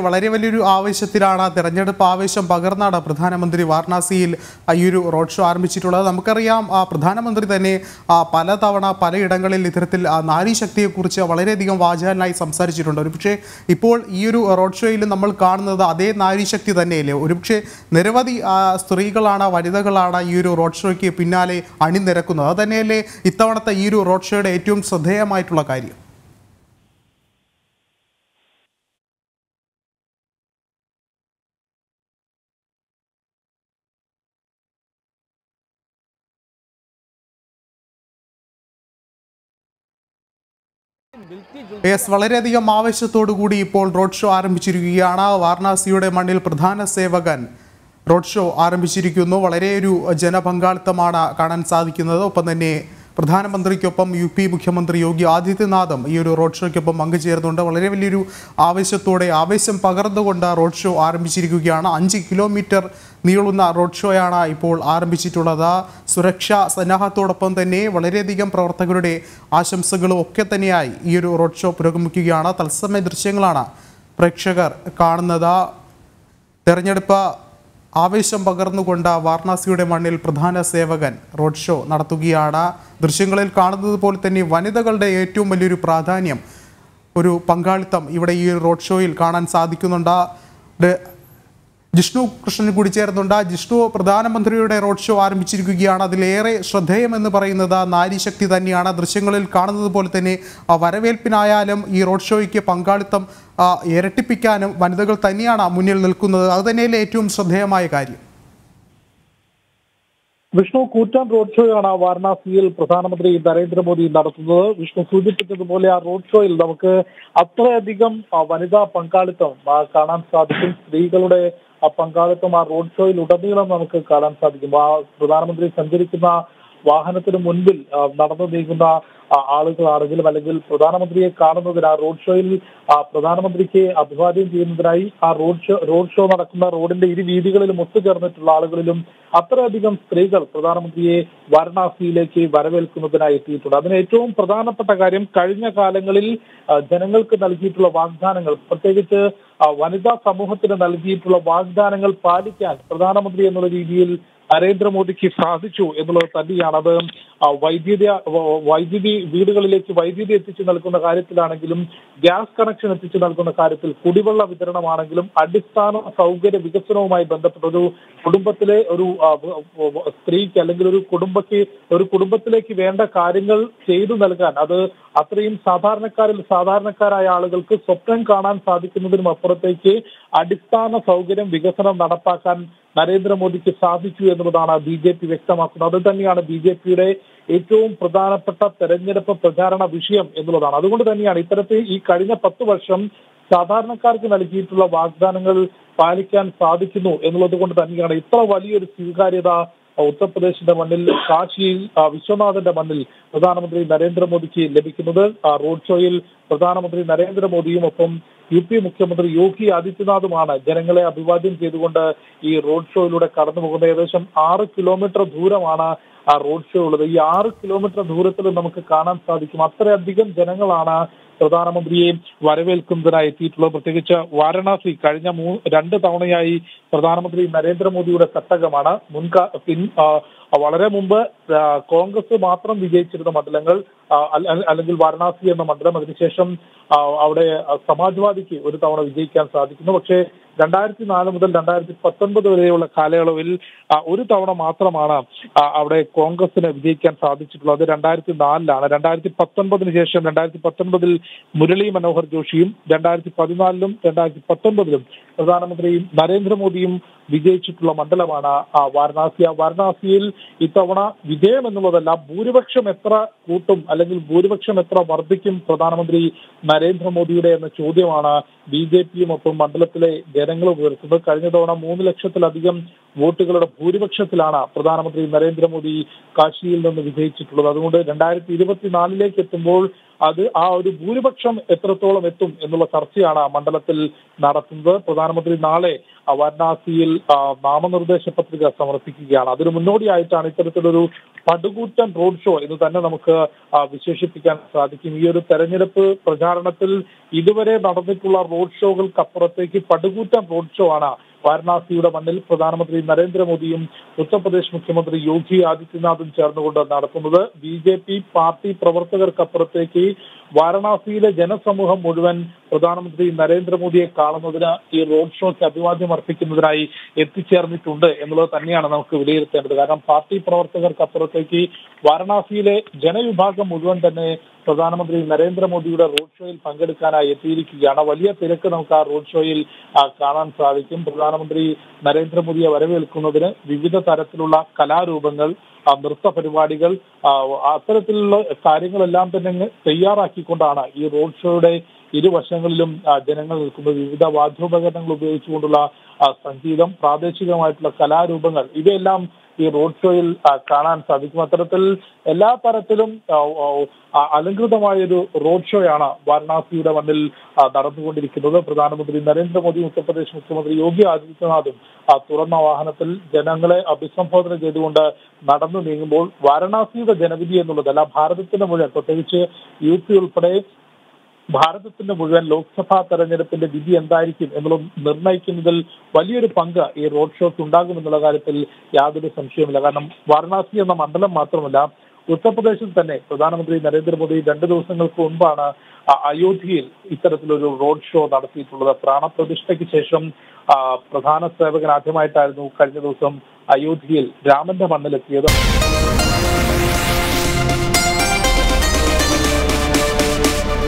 വളരെ വലിയൊരു ആവേശത്തിലാണ് തെരഞ്ഞെടുപ്പ് ആവേശം പകർന്നാണ് പ്രധാനമന്ത്രി വാരണാസിയിൽ ഈ ഒരു റോഡ് ഷോ ആരംഭിച്ചിട്ടുള്ളത്. നമുക്കറിയാം പ്രധാനമന്ത്രി തന്നെ പലതവണ പലയിടങ്ങളിൽ ഇത്തരത്തിൽ നാരീശക്തിയെക്കുറിച്ച് വളരെയധികം വാചാലനായി സംസാരിച്ചിട്ടുണ്ട്. ഒരുപക്ഷെ ഇപ്പോൾ ഈ ഒരു റോഡ് ഷോയിൽ നമ്മൾ കാണുന്നത് അതേ നാരീശക്തി തന്നെയല്ലേ? ഒരുപക്ഷെ നിരവധി സ്ത്രീകളാണ്, വനിതകളാണ് ഈ ഒരു റോഡ് ഷോയ്ക്ക് പിന്നാലെ അണിനിരക്കുന്നത്. അത് തന്നെയല്ലേ ഇത്തവണത്തെ ഈ ഒരു റോഡ് ഷോയുടെ ഏറ്റവും ശ്രദ്ധേയമായിട്ടുള്ള കാര്യം? വളരെയധികം ആവേശത്തോടു കൂടി ഇപ്പോൾ റോഡ് ഷോ ആരംഭിച്ചിരിക്കുകയാണ്. വാരണാസിയുടെ മണ്ണിൽ പ്രധാന സേവകൻ റോഡ് ഷോ ആരംഭിച്ചിരിക്കുന്നു. വളരെ ഒരു ജനപങ്കാളിത്തമാണ് കാണാൻ സാധിക്കുന്നത്. ഒപ്പം തന്നെ പ്രധാനമന്ത്രിക്കൊപ്പം UP മുഖ്യമന്ത്രി യോഗി ആദിത്യനാഥും ഈ ഒരു റോഡ് ഷോയ്ക്കൊപ്പം പങ്കുചേർന്നുണ്ട്. വളരെ വലിയൊരു ആവേശത്തോടെ ആവേശം പകർന്നുകൊണ്ട് റോഡ് ഷോ ആരംഭിച്ചിരിക്കുകയാണ്. 5 കിലോമീറ്റർ നീളുന്ന റോഡ് ഷോയാണ് ഇപ്പോൾ ആരംഭിച്ചിട്ടുള്ളത്. സുരക്ഷാ സന്നാഹത്തോടൊപ്പം തന്നെ വളരെയധികം പ്രവർത്തകരുടെ ആശംസകളും ഒക്കെ തന്നെയായി ഈ ഒരു റോഡ് ഷോ പുരോഗമിക്കുകയാണ്. തത്സമയ ദൃശ്യങ്ങളാണ് പ്രേക്ഷകർ കാണുന്നത്. തെരഞ്ഞെടുപ്പ് ആവേശം പകർന്നുകൊണ്ട് വാരണാസിയുടെ മണ്ണിൽ പ്രധാന സേവകൻ റോഡ് ഷോ നടത്തുകയാണ്. ദൃശ്യങ്ങളിൽ കാണുന്നത് പോലെ തന്നെ വനിതകളുടെ ഏറ്റവും വലിയൊരു പ്രാധാന്യം, ഒരു പങ്കാളിത്തം ഇവിടെ ഈ റോഡ് ഷോയിൽ കാണാൻ സാധിക്കുന്നുണ്ട്. ജിഷ്ണു കൃഷ്ണൻ കൂടി ചേർന്നുണ്ട്. ജിഷ്ണു, പ്രധാനമന്ത്രിയുടെ റോഡ് ഷോ ആരംഭിച്ചിരിക്കുകയാണ്. അതിലേറെ ശ്രദ്ധേയമെന്ന് പറയുന്നത് നാരീശക്തി തന്നെയാണ്. ദൃശ്യങ്ങളിൽ കാണുന്നത് പോലെ തന്നെ വരവേൽപ്പിനായാലും ഈ റോഡ് ഷോയ്ക്ക് പങ്കാളിത്തം ഇരട്ടിപ്പിക്കാനും വനിതകൾ തന്നെയാണ് മുന്നിൽ നിൽക്കുന്നത്. അത് തന്നെയല്ലേ ഏറ്റവും ശ്രദ്ധേയമായ കാര്യം? വിഷ്ണു, കൂറ്റൻ റോഡ് ഷോയാണ് വാരണാസിയിൽ പ്രധാനമന്ത്രി നരേന്ദ്രമോദി നടത്തുന്നത്. വിഷ്ണു സൂചിപ്പിച്ചതുപോലെ ആ റോഡ് ഷോയിൽ നമുക്ക് അത്രയധികം വനിതാ പങ്കാളിത്തം കാണാൻ സാധിക്കും. സ്ത്രീകളുടെ പങ്കാളിത്തം ആ റോഡ് ഷോയിൽ ഉടനീളം നമുക്ക് കാണാൻ സാധിക്കും. പ്രധാനമന്ത്രി സഞ്ചരിക്കുന്ന വാഹനത്തിന് മുൻപിൽ നടന്നു നീങ്ങുന്ന ആളുകളാണെങ്കിലും അല്ലെങ്കിൽ പ്രധാനമന്ത്രിയെ കാണുന്നതിന് ആ റോഡ് ഷോയിൽ പ്രധാനമന്ത്രിക്ക് അഭിവാദ്യം ചെയ്യുന്നതിനായി ആ റോഡ് ഷോ നടക്കുന്ന റോഡിന്റെ ഇരുവീതികളിലും ഒത്തുചേർന്നിട്ടുള്ള ആളുകളിലും അത്രയധികം സ്ത്രീകൾ പ്രധാനമന്ത്രിയെ വാരണാസിയിലേക്ക് വരവേൽക്കുന്നതിനായി എത്തിയിട്ടുണ്ട്. അതിന് ഏറ്റവും പ്രധാനപ്പെട്ട കാര്യം, കഴിഞ്ഞ കാലങ്ങളിൽ ജനങ്ങൾക്ക് നൽകിയിട്ടുള്ള വാഗ്ദാനങ്ങൾ, പ്രത്യേകിച്ച് വനിതാ സമൂഹത്തിന് നൽകിയിട്ടുള്ള വാഗ്ദാനങ്ങൾ പാലിക്കാൻ പ്രധാനമന്ത്രി എന്നുള്ള രീതിയിൽ നരേന്ദ്രമോദിക്ക് സാധിച്ചു എന്നുള്ളത് തന്നെയാണ്. അത് വൈദ്യുതി വീടുകളിലേക്ക് വൈദ്യുതി എത്തിച്ചു നൽകുന്ന കാര്യത്തിലാണെങ്കിലും, ഗ്യാസ് കണക്ഷൻ എത്തിച്ചു നൽകുന്ന കാര്യത്തിൽ, കുടിവെള്ള വിതരണമാണെങ്കിലും, അടിസ്ഥാന സൗകര്യ വികസനവുമായി ബന്ധപ്പെട്ട ഒരു കുടുംബത്തിലെ ഒരു സ്ത്രീക്ക് അല്ലെങ്കിൽ ഒരു കുടുംബത്തിലേക്ക് വേണ്ട കാര്യങ്ങൾ ചെയ്തു നൽകാൻ, അത് അത്രയും സാധാരണക്കാരായ ആളുകൾക്ക് സ്വപ്നം കാണാൻ സാധിക്കുന്നതിനും അപ്പുറത്തേക്ക് അടിസ്ഥാന സൗകര്യം വികസനം നടപ്പാക്കാൻ നരേന്ദ്രമോദിക്ക് സാധിച്ചു എന്നുള്ളതാണ് BJP വ്യക്തമാക്കുന്നത്. അത് തന്നെയാണ് BJPയുടെ ഏറ്റവും പ്രധാനപ്പെട്ട തെരഞ്ഞെടുപ്പ് പ്രചാരണ വിഷയം എന്നുള്ളതാണ്. അതുകൊണ്ട് തന്നെയാണ് ഇത്തരത്തിൽ ഈ കഴിഞ്ഞ 10 വർഷം സാധാരണക്കാർക്ക് നൽകിയിട്ടുള്ള വാഗ്ദാനങ്ങൾ പാലിക്കാൻ സാധിക്കുന്നു എന്നുള്ളത് കൊണ്ട് തന്നെയാണ് ഇത്ര വലിയൊരു സ്വീകാര്യത ഉത്തർപ്രദേശിന്റെ മണ്ണിൽ, കാശിയിൽ വിശ്വനാഥന്റെ മണ്ണിൽ പ്രധാനമന്ത്രി നരേന്ദ്രമോദിക്ക് ലഭിക്കുന്നത്. റോഡ് ഷോയിൽ പ്രധാനമന്ത്രി നരേന്ദ്രമോദിയും ഒപ്പം UP മുഖ്യമന്ത്രി യോഗി ആദിത്യനാഥുമാണ് ജനങ്ങളെ അഭിവാദ്യം ചെയ്തുകൊണ്ട് ഈ റോഡ് ഷോയിലൂടെ കടന്നു പോകുന്നത്. ഏകദേശം 6 കിലോമീറ്റർ ദൂരമാണ് ആ റോഡ് ഷോ ഉള്ളത്. ഈ 6 കിലോമീറ്റർ ദൂരത്തിൽ നമുക്ക് കാണാൻ സാധിക്കും അത്രയധികം ജനങ്ങളാണ് പ്രധാനമന്ത്രിയെ വരവേൽക്കുന്നതിനായി എത്തിയിട്ടുള്ളത്. പ്രത്യേകിച്ച് വാരണാസി കഴിഞ്ഞ 2 തവണയായി പ്രധാനമന്ത്രി നരേന്ദ്രമോദിയുടെ തട്ടകമാണ്. വളരെ മുമ്പ് കോൺഗ്രസ് മാത്രം വിജയിച്ചിരുന്ന മണ്ഡലങ്ങൾ, അല്ലെങ്കിൽ വാരണാസി എന്ന മണ്ഡലം, അതിനുശേഷം അവിടെ സമാജ്വാദിക്ക് ഒരു തവണ വിജയിക്കാൻ സാധിക്കുന്നു. പക്ഷേ 2004 മുതൽ 2019 വരെയുള്ള കാലയളവിൽ ഒരു തവണ മാത്രമാണ് അവിടെ കോൺഗ്രസിന് വിജയിക്കാൻ സാധിച്ചിട്ടുള്ളത്. 2004-ലാണ്. 2019 ശേഷം 2019 മുരളി മനോഹർ ജോഷിയും 2014-ലും 2019-ലും പ്രധാനമന്ത്രി നരേന്ദ്രമോദിയും വിജയിച്ചിട്ടുള്ള മണ്ഡലമാണ് വാരണാസി. വാരണാസിയിൽ ഇത്തവണ വിജയം എന്നുള്ളതല്ല, ഭൂരിപക്ഷം എത്ര കൂട്ടും അല്ലെങ്കിൽ ഭൂരിപക്ഷം എത്ര വർദ്ധിക്കും പ്രധാനമന്ത്രി നരേന്ദ്രമോദിയുടെ എന്ന ചോദ്യമാണ് BJPയും ഒപ്പം മണ്ഡലത്തിലെ ജനങ്ങളും ഉയർത്തുന്നത്. കഴിഞ്ഞ തവണ 3 ലക്ഷത്തിലധികം വോട്ടുകളുടെ ഭൂരിപക്ഷത്തിലാണ് പ്രധാനമന്ത്രി നരേന്ദ്രമോദി കാശിയിൽ നിന്ന് വിജയിച്ചിട്ടുള്ളത്. അതുകൊണ്ട് 2024-ലേക്ക് എത്തുമ്പോൾ ആ ഒരു ഭൂരിപക്ഷം എത്രത്തോളം എത്തും എന്നുള്ള ചർച്ചയാണ് മണ്ഡലത്തിൽ നടത്തുന്നത്. പ്രധാനമന്ത്രി നാളെ വാരണാസിയിൽ നാമനിർദ്ദേശ പത്രിക സമർപ്പിക്കുകയാണ്. അതിനു മുന്നോടിയായിട്ടാണ് ഇത്തരത്തിലൊരു പടുകൂറ്റൻ റോഡ് ഷോ എന്ന് തന്നെ നമുക്ക് വിശേഷിപ്പിക്കാൻ സാധിക്കും. ഈ ഒരു തെരഞ്ഞെടുപ്പ് പ്രചാരണത്തിൽ ഇതുവരെ നടന്നിട്ടുള്ള റോഡ് ഷോകൾക്കപ്പുറത്തേക്ക് പടുകൂറ്റൻ റോഡ് ഷോ ആണ് വാരണാസിയുടെ മണ്ണിൽ പ്രധാനമന്ത്രി നരേന്ദ്രമോദിയും ഉത്തർപ്രദേശ് മുഖ്യമന്ത്രി യോഗി ആദിത്യനാഥും ചേർന്നുകൊണ്ട് നടത്തുന്നത്. BJP പാർട്ടി പ്രവർത്തകർക്കപ്പുറത്തേക്ക് വാരണാസിയിലെ ജനസമൂഹം മുഴുവൻ പ്രധാനമന്ത്രി നരേന്ദ്രമോദിയെ കാണുന്നതിന് ഈ റോഡ് ഷോയ്ക്ക് അഭിവാദ്യം അർപ്പിക്കുന്നതിനായി എത്തിച്ചേർന്നിട്ടുണ്ട് എന്നുള്ളത് തന്നെയാണ് നമുക്ക് വിലയിരുത്തേണ്ടത്. കാരണം പാർട്ടി പ്രവർത്തകർക്കപ്പുറത്തേക്ക് വാരണാസിയിലെ ജനവിഭാഗം മുഴുവൻ തന്നെ പ്രധാനമന്ത്രി നരേന്ദ്രമോദിയുടെ റോഡ് ഷോയിൽ പങ്കെടുക്കാനായി എത്തിയിരിക്കുകയാണ്. വലിയ തിരക്ക് നമുക്ക് ആ റോഡ് ഷോയിൽ കാണാൻ സാധിക്കും. പ്രധാനമന്ത്രി നരേന്ദ്രമോദിയെ വരവേൽക്കുന്നതിന് വിവിധ തരത്തിലുള്ള കലാരൂപങ്ങൾ, നൃത്ത പരിപാടികൾ, അത്തരത്തിലുള്ള കാര്യങ്ങളെല്ലാം തന്നെ തയ്യാറാക്കിക്കൊണ്ടാണ് ഈ റോഡ് ഷോയുടെ ഇരുവശങ്ങളിലും ജനങ്ങൾ നിൽക്കുന്നത്. വിവിധ വാദ്യോപകരണങ്ങൾ ഉപയോഗിച്ചുകൊണ്ടുള്ള സംഗീതം, പ്രാദേശികമായിട്ടുള്ള കലാരൂപങ്ങൾ, ഇവയെല്ലാം ഈ റോഡ് ഷോയിൽ കാണാൻ സാധിക്കും. അത്തരത്തിൽ എല്ലാ തരത്തിലും അലങ്കൃതമായൊരു റോഡ് ഷോയാണ് വാരണാസിയുടെ മണ്ണിൽ നടന്നുകൊണ്ടിരിക്കുന്നത്. പ്രധാനമന്ത്രി നരേന്ദ്രമോദിയും ഉത്തർപ്രദേശ് മുഖ്യമന്ത്രി യോഗി ആദിത്യനാഥും തുറന്ന വാഹനത്തിൽ ജനങ്ങളെ അഭിസംബോധന ചെയ്തുകൊണ്ട് നടന്നു നീങ്ങുമ്പോൾ വാരണാസിയുടെ ജനവിധി എന്നുള്ളതല്ല, ഭാരതത്തിന്റെ മുഴുവൻ, പ്രത്യേകിച്ച് UP ഉൾപ്പെടെ ഭാരതത്തിന്റെ മുഴുവൻ ലോക്സഭാ തെരഞ്ഞെടുപ്പിന്റെ വിധി എന്തായിരിക്കും എന്നുള്ളത് നിർണ്ണയിക്കുന്നതിൽ വലിയൊരു പങ്ക് ഈ റോഡ് ഷോക്ക് ഉണ്ടാകുമെന്നുള്ള കാര്യത്തിൽ യാതൊരു സംശയവുമില്ല. കാരണം വാരണാസി എന്ന മണ്ഡലം മാത്രമല്ല, ഉത്തർപ്രദേശിൽ തന്നെ പ്രധാനമന്ത്രി നരേന്ദ്രമോദി 2 ദിവസങ്ങൾക്ക് മുൻപാണ് അയോധ്യയിൽ ഇത്തരത്തിലൊരു റോഡ് ഷോ നടത്തിയിട്ടുള്ളത്. പ്രാണപ്രതിഷ്ഠയ്ക്ക് ശേഷം പ്രധാന സേവകൻ ആദ്യമായിട്ടായിരുന്നു കഴിഞ്ഞ ദിവസം അയോധ്യയിൽ രാമന്റെ മണ്ണിലെത്തിയത്.